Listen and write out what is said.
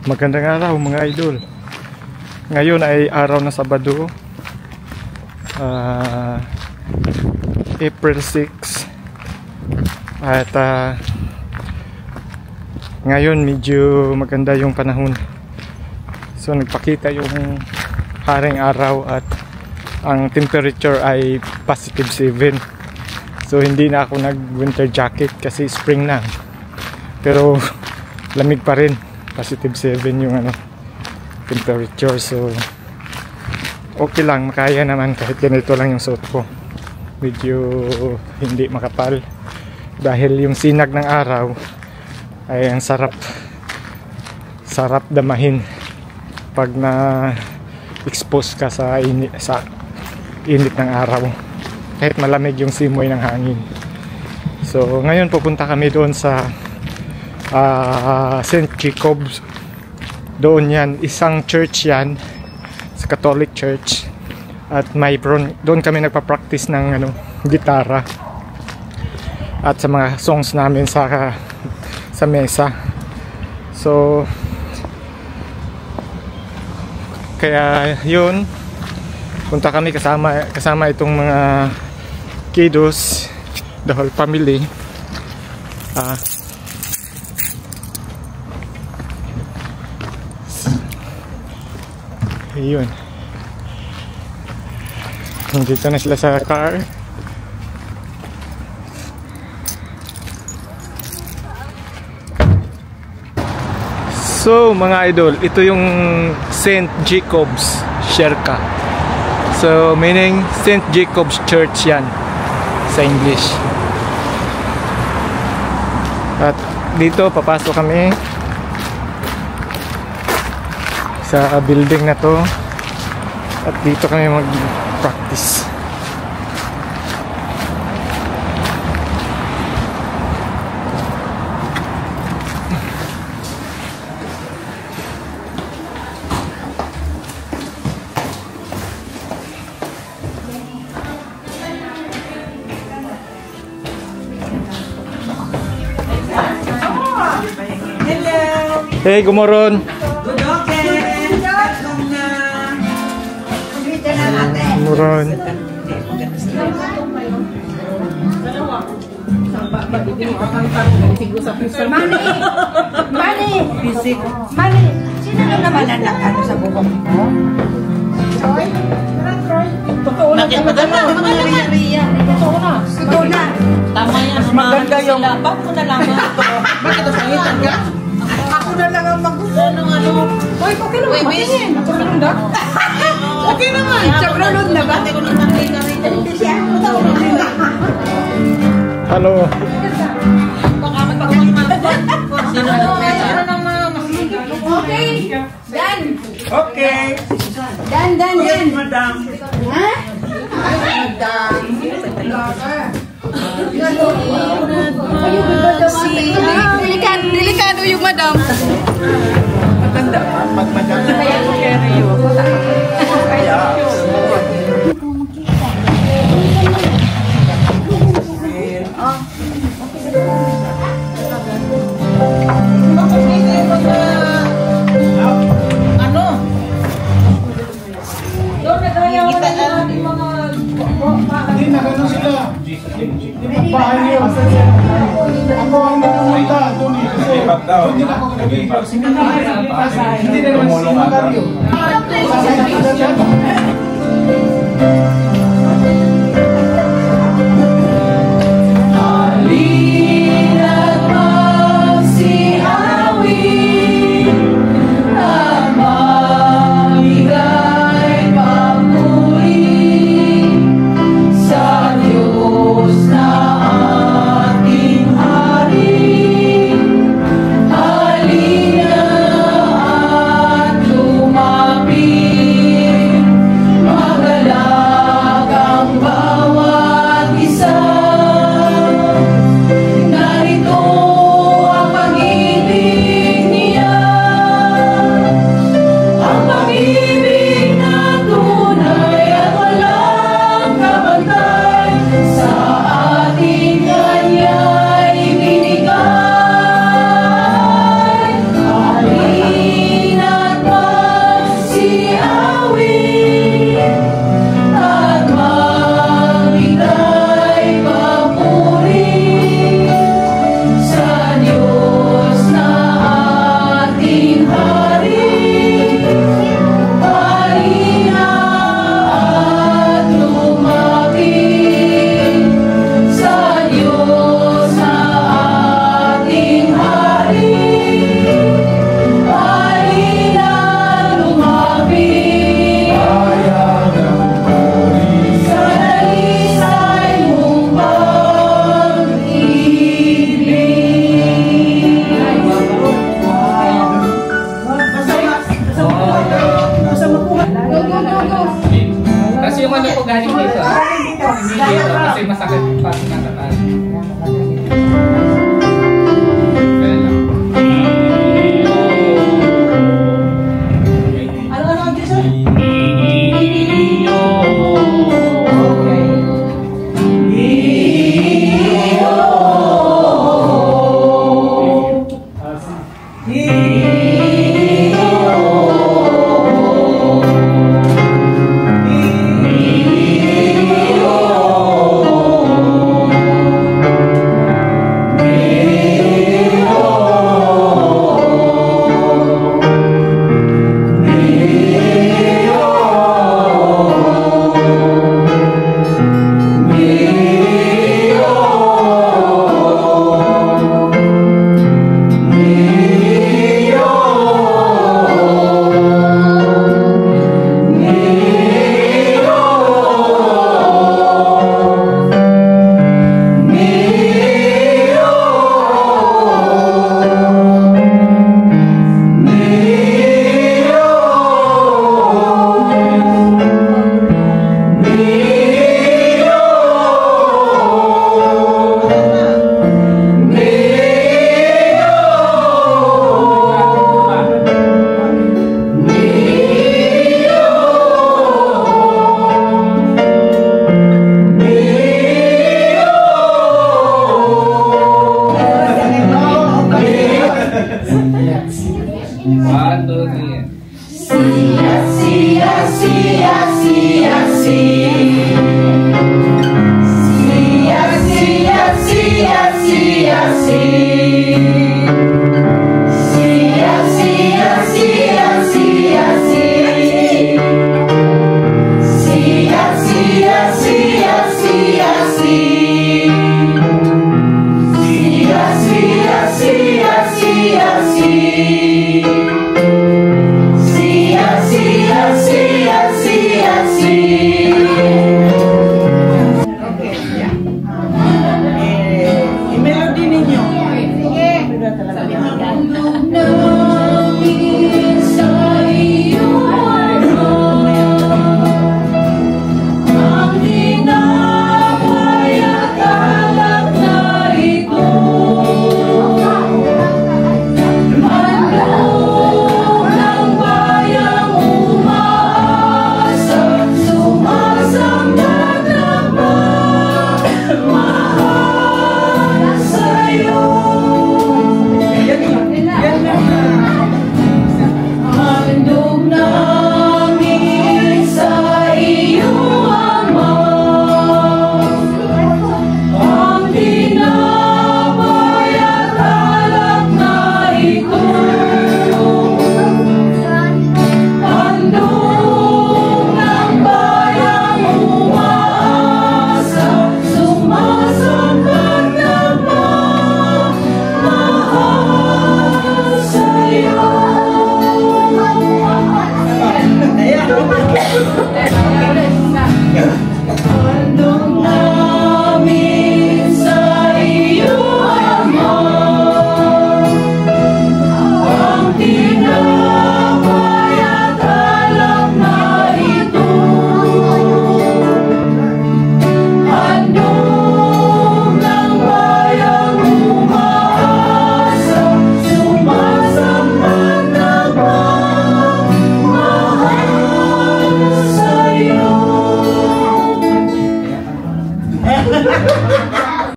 Magandang araw mga idol. Ngayon ay araw na Sabado, April 6. At ngayon medyo maganda yung panahon. So nagpakita yung haring araw at ang temperature ay positive 7. So hindi na ako nag winter jacket kasi spring na. Pero lamig pa rin. Positive 7 yung temperature, so okay lang, makaya naman kahit ganito lang yung suot ko. Medyo hindi makapal dahil yung sinag ng araw ay ang sarap damahin pag na expose ka sa init ng araw, kahit malamig yung simoy ng hangin. So ngayon pupunta kami doon sa St. Jacob's. Doon yan, isang church yan, sa Catholic Church, at doon kami nagpa-practice ng gitara at sa mga songs namin sa mesa. So kaya yun, punta kami kasama itong mga kiddos, the whole family. Ayun, nandito na sila sa car. So mga idol, ito yung St. Jacob's Sherka. So meaning St. Jacob's Church yan sa English. At dito papasok kami sa building na to, at dito kami mag-practice. Hey, gumoron. Muron. Mani, sino na naman ang nakano sa bubong mo? Troy? Bakit maganda? Totoo na. Tama yan. Maganda yung... Ba't mo na lang ito? Bakit ito sangitan ka? Ako na lang ang mag-gusto. Hoy, okay naman. Matingin. Chabralon na? Okay naman. Chabralon na ba? Hindi siya. Halo. Baka magpapagmampan. Sino naman? Okay. Dan. Okay. Dan. Yes, madam. Ha? Madam. Delikado yung madam. Maganda pag madam. Carry you. Hindi na gano'n sila. Bahay niyo. Ako ang napunta doon eh. Kasi hindi na ako nag-ibig. Hindi na naman sinukaryo. Magalagang One, two, three. Sia, sia, sia, sia, sia. Sia, sia, sia, sia, sia.